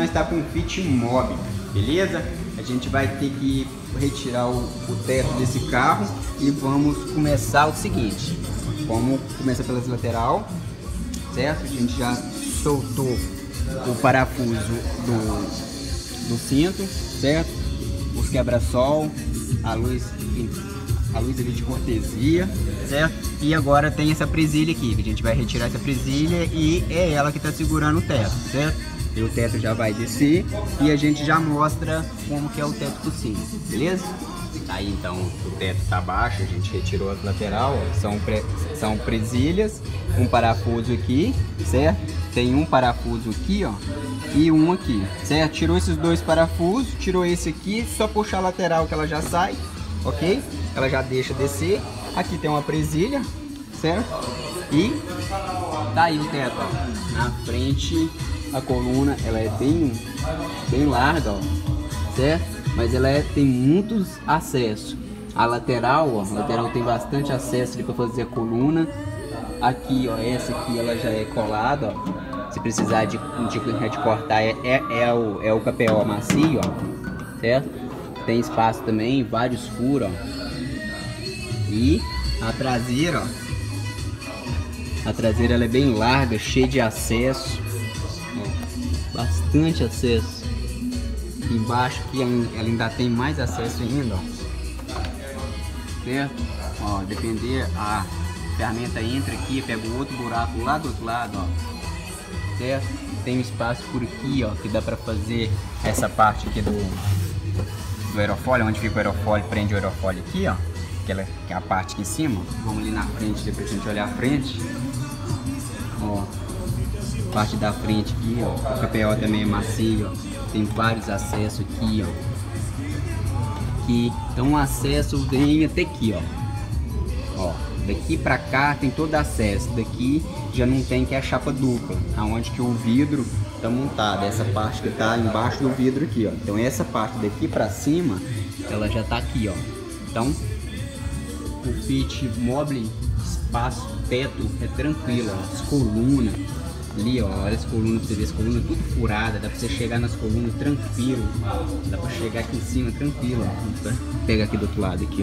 nós tá com fit mob, beleza? A gente vai ter que retirar o teto desse carro e vamos começar o seguinte. Vamos começar pelas lateral, certo? A gente já soltou o parafuso do cinto, certo? Os quebra-sol, a luz ali de cortesia, certo? E agora tem essa presilha aqui, que a gente vai retirar essa presilha e é ela que está segurando o teto, certo? E o teto já vai descer e a gente já mostra como que é o teto por cima, beleza? Aí então o teto está baixo, a gente retirou as lateral, ó, são presilhas, um parafuso aqui, certo? Tem um parafuso aqui, ó, e um aqui, certo? Tirou esses dois parafusos, tirou esse aqui, só puxar a lateral que ela já sai, ok? Ela já deixa descer. Aqui tem uma presilha, certo? E tá aí o teto, ó. Na frente a coluna, ela é bem larga, ó, certo? Mas ela tem muitos acessos. A lateral, ó, a lateral tem bastante acesso ali para fazer a coluna. Aqui, ó, essa aqui ela já é colada, ó. Se precisar de cortar, é o KPO macio, ó, certo? Tem espaço também, vários furos, ó. E a traseira, ó. A traseira ela é bem larga, cheia de acesso, ó, bastante acesso. Embaixo aqui ela ainda tem mais acesso ainda, ó, certo? Ó, depender a ferramenta entra aqui, pega o outro buraco lá do outro lado, ó, certo? Tem espaço por aqui, ó, que dá pra fazer essa parte aqui do aerofólio, onde fica o aerofólio, prende o aerofólio aqui, ó, que é a parte aqui em cima. Vamos ali na frente, depois a gente olhar a frente, ó, parte da frente aqui, ó, o KPO também é macio, ó, tem vários acessos aqui, ó, aqui, então o acesso vem até aqui, ó, daqui pra cá tem todo acesso, daqui já não tem, que é a chapa dupla, aonde que o vidro tá montado, essa parte que tá embaixo do vidro aqui, ó. Então essa parte daqui pra cima, ela já tá aqui, ó. Então o fit mobile, espaço, teto é tranquilo, ó. As colunas ali, ó, olha as colunas pra você ver, as colunas tudo furadas, dá pra você chegar nas colunas tranquilo, dá pra chegar aqui em cima tranquilo, ó. Pega aqui do outro lado aqui,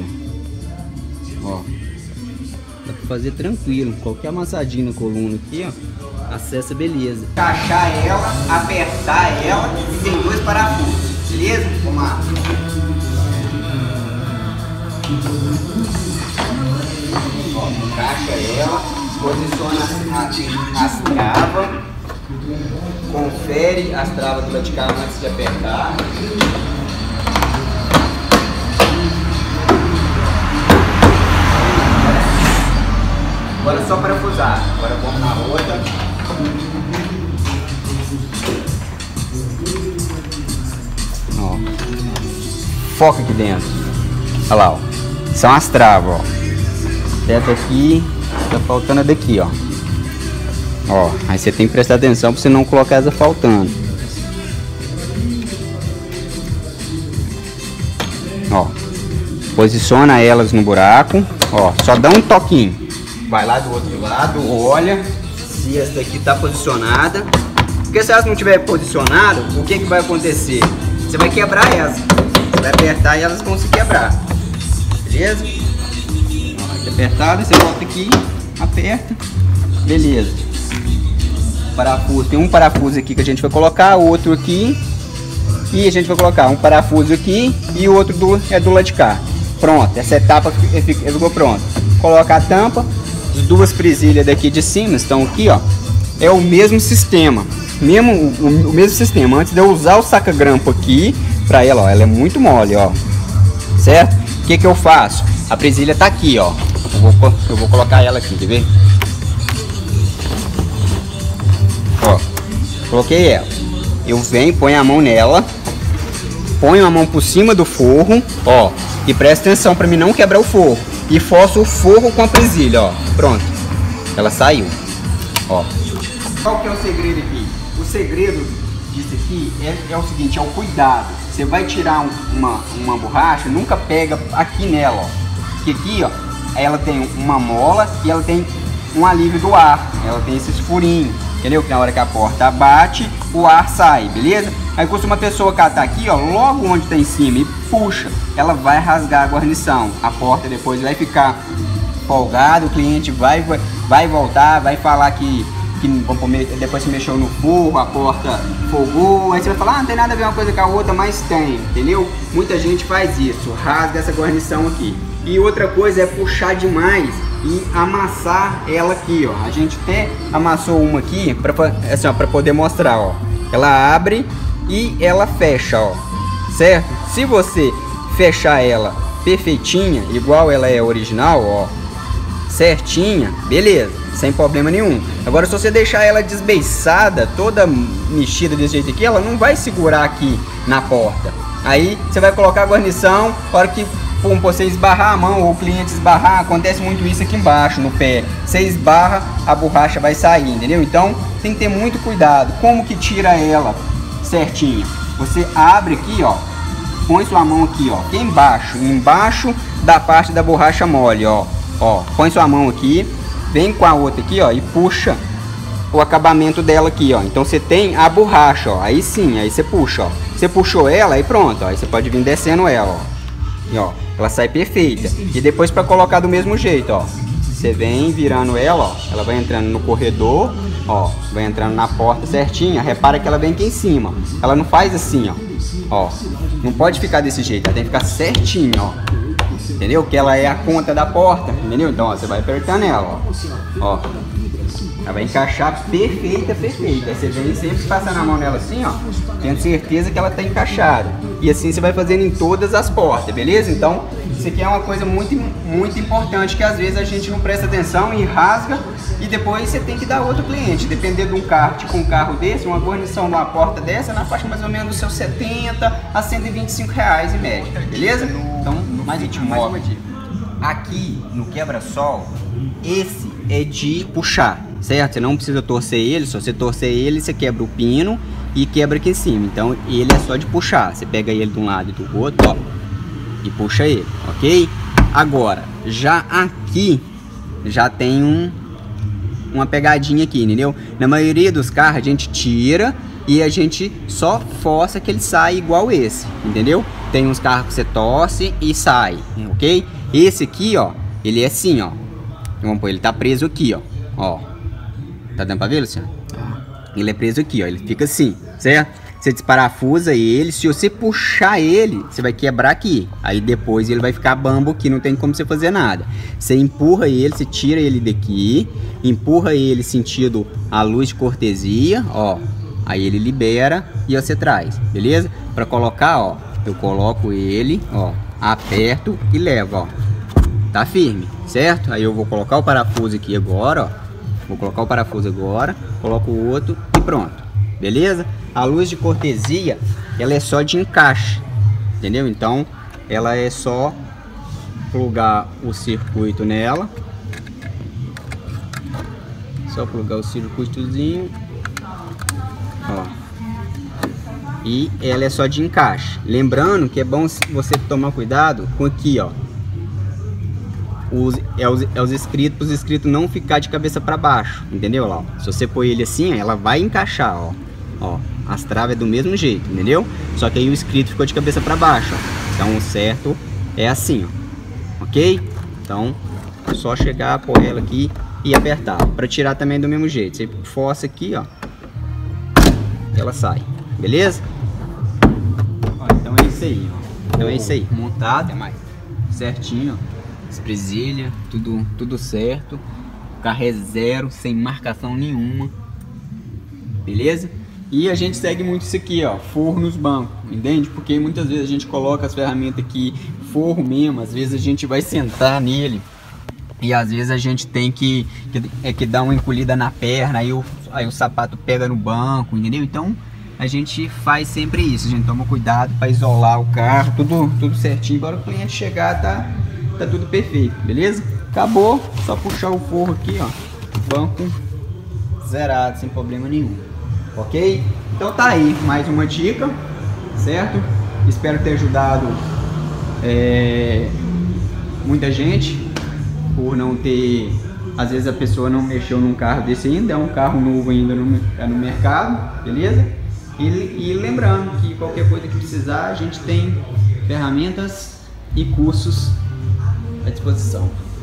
ó, dá pra fazer tranquilo, qualquer amassadinho na coluna aqui, ó, acessa, beleza. Encaixar ela, apertar ela e tem dois parafusos, beleza? Vamos lá. Ó, encaixa ela, posiciona as travas, confere as travas do lado de cá antes de apertar. Agora só parafusar. Agora vamos na outra. Ó. Foca aqui dentro. Olha lá, ó. São as travas, ó. Certo aqui. Tá faltando a daqui, ó. Ó. Aí você tem que prestar atenção pra você não colocar essa faltando. Ó. Posiciona elas no buraco. Ó. Só dá um toquinho. Vai lá do outro lado, olha se essa daqui tá posicionada. Porque se elas não estiver posicionadas, o que vai acontecer? Você vai quebrar elas. Você vai apertar e elas vão se quebrar. Beleza? Ó, apertada, você volta aqui, aperta. Beleza. Parafuso. Tem um parafuso aqui que a gente vai colocar, outro aqui. E a gente vai colocar um parafuso aqui e o outro do lado de cá. Pronto, essa etapa ficou pronta. Coloca a tampa. As duas presilhas daqui de cima estão aqui, ó. É o mesmo sistema, o mesmo sistema. Antes de eu usar o saca-grampo aqui para ela, ó, ela é muito mole, ó. Certo? O que eu faço? A presilha tá aqui, ó. Eu vou colocar ela aqui, quer ver? Ó, coloquei ela. Eu venho, ponho a mão nela, ponho a mão por cima do forro, ó. E presta atenção para mim não quebrar o forro. E forço o forro com a presilha, ó. Pronto. Ela saiu. Ó. Qual que é o segredo aqui? O segredo disso aqui é o seguinte, é o cuidado. Você vai tirar uma borracha, nunca pega aqui nela, ó. Porque aqui, ó, ela tem uma mola e ela tem um alívio do ar. Ela tem esses furinhos, entendeu? Que na hora que a porta bate, o ar sai, beleza? Aí costuma a pessoa catar aqui, ó, logo onde tá em cima e puxa, ela vai rasgar a guarnição. A porta depois vai ficar folgada, o cliente vai voltar, vai falar que depois que mexeu no forro, a porta folgou, aí você vai falar, ah, não tem nada a ver uma coisa com a outra, mas tem, entendeu? Muita gente faz isso, rasga essa guarnição aqui. E outra coisa é puxar demais e amassar ela aqui, ó. A gente até amassou uma aqui para assim, ó, para poder mostrar, ó. Ela abre e ela fecha, ó, certo? Se você fechar ela perfeitinha, igual ela é original, ó, certinha, beleza, sem problema nenhum. Agora, se você deixar ela desbeiçada, toda mexida desse jeito aqui, ela não vai segurar aqui na porta. Aí você vai colocar a guarnição, a hora que você esbarrar a mão ou o cliente esbarrar, acontece muito isso aqui embaixo no pé. Você esbarra, a borracha vai sair, entendeu? Então tem que ter muito cuidado. Como que tira ela certinha? Você abre aqui, ó, põe sua mão aqui, ó, aqui embaixo da parte da borracha mole, ó. Ó, põe sua mão aqui, vem com a outra aqui, ó, e puxa o acabamento dela aqui, ó. Então você tem a borracha, ó. Aí sim, aí você puxa, ó. Você puxou ela, aí pronto, ó. Aí você pode vir descendo ela, ó. E ó, ela sai perfeita. E depois para colocar do mesmo jeito, ó. Você vem virando ela, ó. Ela vai entrando no corredor, ó. Vai entrando na porta certinha. Repara que ela vem aqui em cima. Ela não faz assim, ó. Ó. Não pode ficar desse jeito, ela tem que ficar certinha, ó. Entendeu? Que ela é a conta da porta, entendeu? Então, ó, você vai apertando ela, ó. Ó. Ela vai encaixar perfeita. Aí você vem sempre passando a mão nela assim, ó. Tendo certeza que ela tá encaixada. E assim você vai fazendo em todas as portas, beleza? Então, isso aqui é uma coisa muito importante que às vezes a gente não presta atenção e rasga. E depois você tem que dar outro cliente. Dependendo de um carro, tipo um carro desse, uma guarnição numa porta dessa, na faixa mais ou menos dos seus 70 a 125 reais em média, beleza? Então, mais uma dica. Aqui no quebra-sol, esse é de puxar, certo? Você não precisa torcer ele, só você torcer ele, você quebra o pino e quebra aqui em cima. Então ele é só de puxar. Você pega ele de um lado e do outro, ó, e puxa ele, ok? Agora, já aqui, já tem uma pegadinha aqui, entendeu? Na maioria dos carros a gente tira e a gente só força que ele sai igual esse, entendeu? Tem uns carros que você torce e sai, ok? Esse aqui, ó, ele é assim, ó. Vamos pôr, ele tá preso aqui, ó. Ó. Tá dando pra ver, Luciano? Ele é preso aqui, ó. Ele fica assim, certo? Você desparafusa ele. Se você puxar ele, você vai quebrar aqui. Aí depois ele vai ficar bambo aqui, não tem como você fazer nada. Você empurra ele, você tira ele daqui. Empurra ele sentido a luz de cortesia, ó. Aí ele libera e você traz, beleza? Pra colocar, ó, eu coloco ele, ó, aperto e levo, ó. Tá firme, certo? Aí eu vou colocar o parafuso aqui agora, ó. Vou colocar o parafuso agora, coloco o outro e pronto, beleza? A luz de cortesia, ela é só de encaixe, entendeu? Então, ela é só plugar o circuito nela. Só plugar o circuitozinho, ó. E ela é só de encaixe. Lembrando que é bom você tomar cuidado com aqui, ó. Os escritos não ficar de cabeça para baixo, entendeu? Lá, ó. Se você pôr ele assim, ela vai encaixar, ó. Ó, as travas é do mesmo jeito, entendeu? Só que aí o escrito ficou de cabeça para baixo, ó. Então o certo é assim, ó. Ok? Então é só chegar, pôr ela aqui e apertar. Para tirar também do mesmo jeito. Você força aqui, ó. Ela sai, beleza? Ó, então é isso aí, ó. Então é isso aí. Montado, é mais certinho, ó. Presilha, tudo certo. O carro é zero, sem marcação nenhuma, beleza? E a gente segue muito isso aqui, ó, forro nos bancos, entende? Porque muitas vezes a gente coloca as ferramentas aqui, forro mesmo, às vezes a gente vai sentar nele e às vezes a gente tem que dar uma encolhida na perna, aí o sapato pega no banco, entendeu? Então a gente faz sempre isso, a gente toma cuidado para isolar o carro, tudo certinho, para o cliente chegar, tá tudo perfeito, beleza? Acabou, só puxar o forro aqui, ó, banco zerado, sem problema nenhum, ok? Então tá aí, mais uma dica, certo? Espero ter ajudado muita gente, por não ter, às vezes a pessoa não mexeu num carro desse ainda, é um carro novo ainda no mercado, beleza? E lembrando que qualquer coisa que precisar, a gente tem ferramentas e cursos à disposição.